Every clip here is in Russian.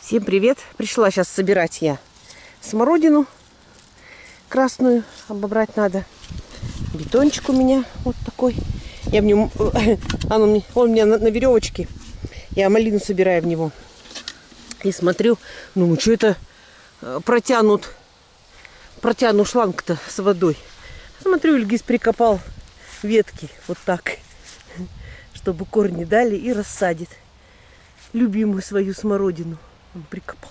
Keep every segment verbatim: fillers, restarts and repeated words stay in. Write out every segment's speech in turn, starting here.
Всем привет! Пришла сейчас собирать я смородину красную. Обобрать надо. Бетончик у меня вот такой. Я в нем... Он у меня на, на веревочке. Я малину собираю в него. И смотрю, ну что это протянут, протянут шланг-то с водой. Смотрю, Ильгиз прикопал ветки вот так, чтобы корни дали, и рассадит любимую свою смородину. Он прикопал.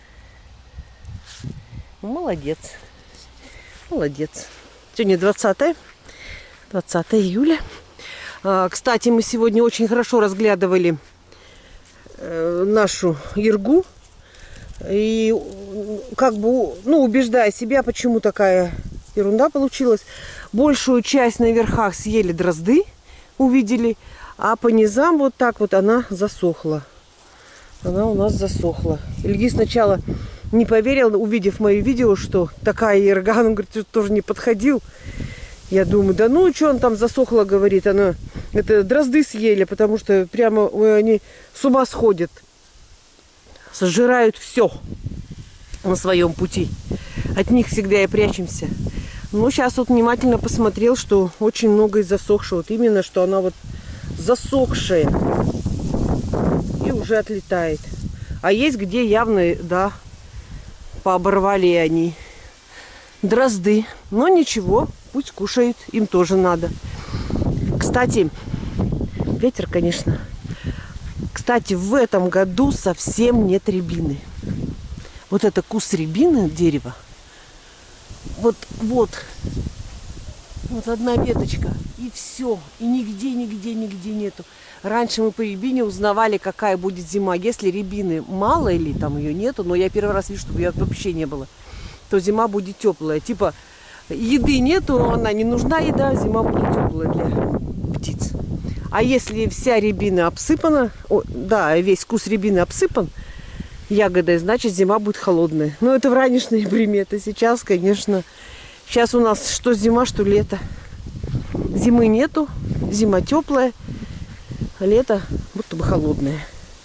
Ну, молодец. Молодец. Сегодня двадцатое июля. А, кстати, мы сегодня очень хорошо разглядывали э, нашу иргу. И как бы, ну, убеждая себя, почему такая ерунда получилась. Большую часть на верхах съели дрозды, увидели, а по низам вот так вот она засохла. Она у нас засохла. Ильгиз сначала не поверил, увидев мое видео, что такая ирга. Он говорит, что тоже не подходил. Я думаю, да ну, что он там засохла, говорит. Она, это дрозды съели, потому что прямо ой, они с ума сходят. Сожирают все на своем пути. От них всегда и прячемся. Но сейчас вот внимательно посмотрел, что очень много из засохшего. Вот именно, что она вот засохшая. И уже отлетает. А есть где явно, да, пооборвали они дрозды. Но ничего, пусть кушают, им тоже надо. Кстати, ветер, конечно. Кстати, в этом году совсем нет рябины. Вот это куст рябины, дерева. Вот, вот. Вот одна веточка. И все. И нигде, нигде, нигде нету. Раньше мы по рябине узнавали, какая будет зима. Если рябины мало или там ее нету, но я первый раз вижу, чтобы ее вообще не было, то зима будет теплая. Типа еды нету, она не нужна еда, зима будет теплая для птиц. А если вся рябина обсыпана, о, да, весь куст рябины обсыпан ягодой, значит зима будет холодная. Но это в ранешные приметы. Сейчас, конечно, сейчас у нас что зима, что лето. Зимы нету, зима теплая. Лето будто бы холодное.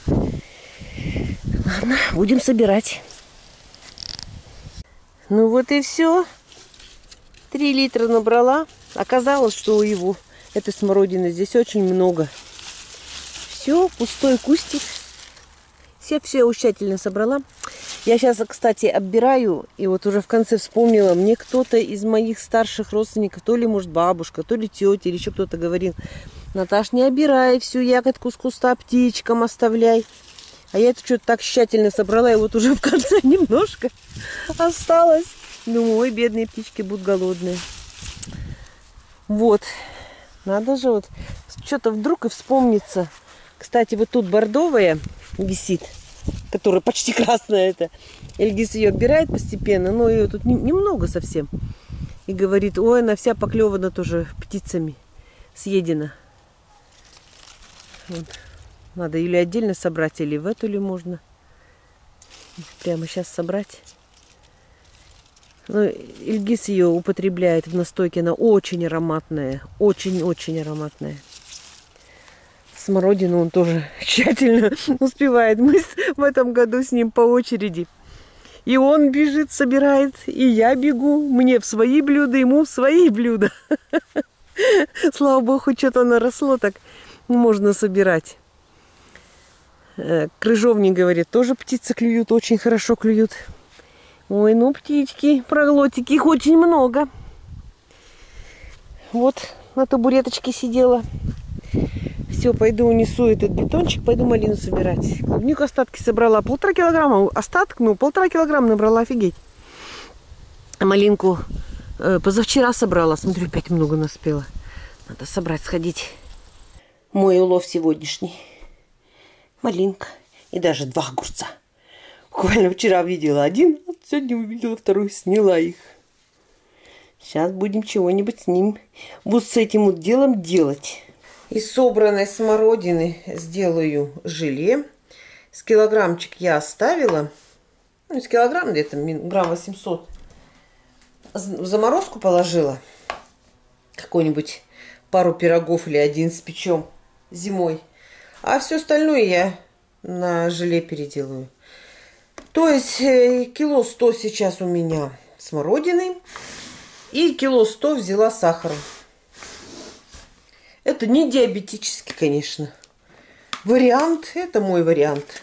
Ладно, будем собирать. Ну вот и все. Три литра набрала. Оказалось, что у его этой смородины здесь очень много. Все, пустой кустик. Все, все тщательно собрала. Я сейчас, кстати, оббираю. И вот уже в конце вспомнила. Мне кто-то из моих старших родственников, то ли, может, бабушка, то ли тетя, или еще кто-то говорил: Наташ, не обирай всю ягодку с куста, птичкам оставляй. А я это что-то так тщательно собрала, и вот уже в конце немножко осталось. Думаю, ой, бедные птички будут голодные. Вот. Надо же вот. Что-то вдруг и вспомнится. Кстати, вот тут бордовая висит, которая почти красная это. Ильгиз ее оббирает постепенно, но ее тут не, немного совсем. И говорит, ой, она вся поклевана тоже птицами. Съедена. Вот. Надо или отдельно собрать, или в эту ли можно. Прямо сейчас собрать. Ну, Ильгиз ее употребляет в настойке. Она очень ароматная. Очень-очень ароматная. Смородину он тоже тщательно успевает. Мы в этом году с ним по очереди. И он бежит, собирает, и я бегу. Мне в свои блюда, ему в свои блюда. Слава богу, хоть что-то наросло, так можно собирать. Крыжовник говорит, тоже птицы клюют, очень хорошо клюют. Ой, ну птички, проглотики, их очень много. Вот на табуреточке сидела. Все, пойду унесу этот бетончик, пойду малину собирать. Клубнику остатки собрала. Полтора килограмма. Остаток, ну, полтора килограмма набрала, офигеть. Малинку э, позавчера собрала. Смотрю, опять много наспела. Надо собрать, сходить. Мой улов сегодняшний. Малинка. И даже два огурца. Буквально вчера видела один, а сегодня увидела второй, сняла их. Сейчас будем чего-нибудь с ним, вот с этим вот делом делать. Из собранной смородины сделаю желе. С килограммчик я оставила. Ну, из килограмм где-то грамм восемьсот. В заморозку положила. Какой-нибудь пару пирогов или один спечем зимой. А все остальное я на желе переделаю. То есть кило сто сейчас у меня смородины и кило сто взяла сахара. Это не диабетический, конечно, вариант. Это мой вариант.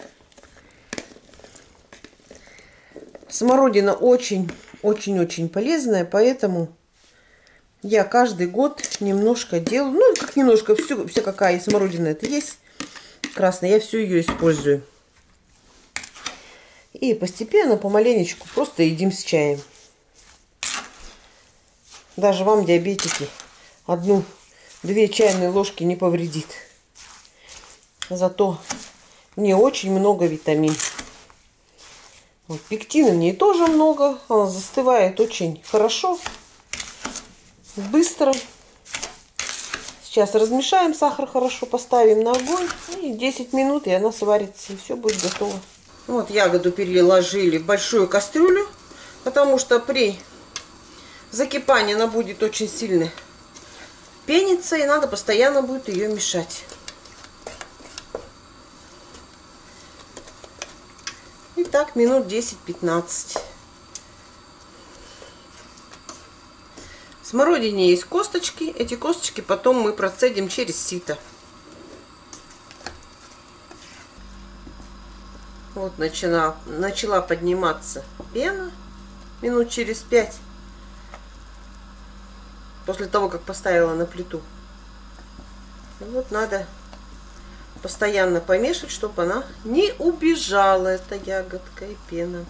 Смородина очень-очень-очень полезная, поэтому я каждый год немножко делаю. Ну, как немножко, все, все какая смородина это есть красная, я всю ее использую. И постепенно, помаленечку, просто едим с чаем. Даже вам, диабетики, одну-две чайные ложки не повредит. Зато в ней очень много витамин. Вот, пектина в ней тоже много. Она застывает очень хорошо, быстро. Сейчас размешаем сахар хорошо, поставим на огонь. И десять минут, и она сварится, и все будет готово. Вот ягоду переложили в большую кастрюлю, потому что при закипании она будет очень сильно пениться, и надо постоянно будет ее мешать. И так минут десять-пятнадцать. В смородине есть косточки. Эти косточки потом мы процедим через сито. Вот начала, начала подниматься пена минут через пять. После того, как поставила на плиту. И вот надо постоянно помешать, чтобы она не убежала, эта ягодка и пена.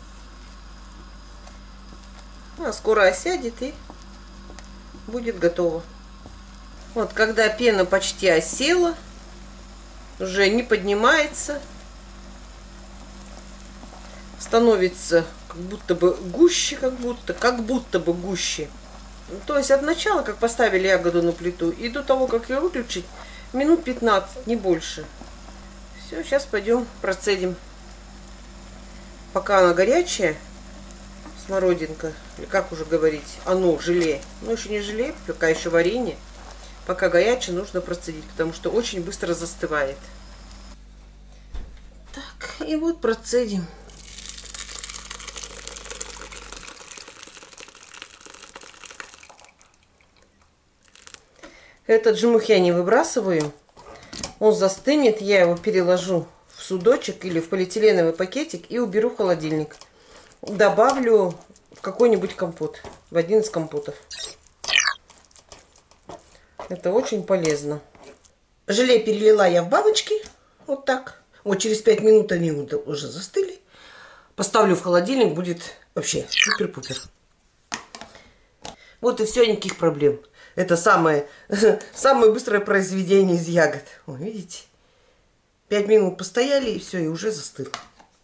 А скоро осядет и будет готово. Вот когда пена почти осела, уже не поднимается, становится как будто бы гуще, как будто, как будто бы гуще. То есть от начала, как поставили ягоду на плиту, и до того, как ее выключить, минут пятнадцать, не больше. Все, сейчас пойдем процедим. Пока она горячая, смородинка, или как уже говорить, оно, желе. Ну, еще не желе, пока еще варенье. Пока горячее, нужно процедить, потому что очень быстро застывает. Так, и вот процедим. Этот жмых я не выбрасываю. Он застынет, я его переложу в судочек или в полиэтиленовый пакетик и уберу в холодильник. Добавлю в какой-нибудь компот, в один из компотов. Это очень полезно. Желе перелила я в баночки, вот так. Вот через пять минут они уже застыли. Поставлю в холодильник, будет вообще супер-пупер. Вот и все, никаких проблем. Это самое, самое быстрое произведение из ягод. О, видите? Пять минут постояли, и все, и уже застыл.